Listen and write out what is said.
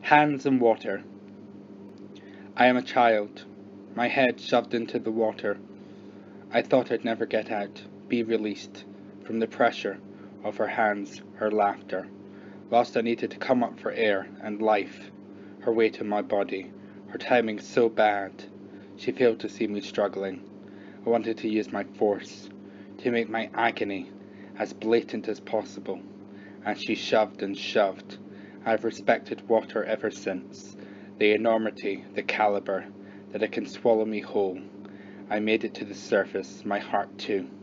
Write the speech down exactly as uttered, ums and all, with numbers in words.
Hands in water. I am a child, my head shoved into the water. I thought I'd never get out, be released from the pressure of her hands, her laughter, whilst I needed to come up for air and life, her weight on my body, her timing so bad. She failed to see me struggling. I wanted to use my force, to make my agony as blatant as possible, and she shoved and shoved. I've respected water ever since, the enormity, the caliber, that it can swallow me whole. I made it to the surface, my heart too.